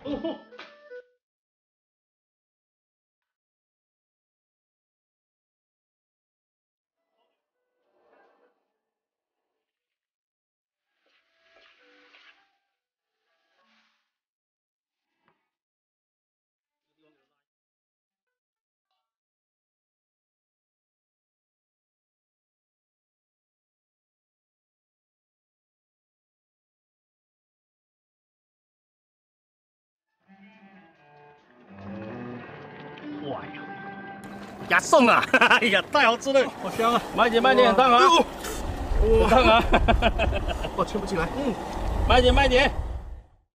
哇呀，呀送啊！哎呀，太好吃了，好香啊！慢点，烫啊！烫啊！ 我撑不起来。 慢点。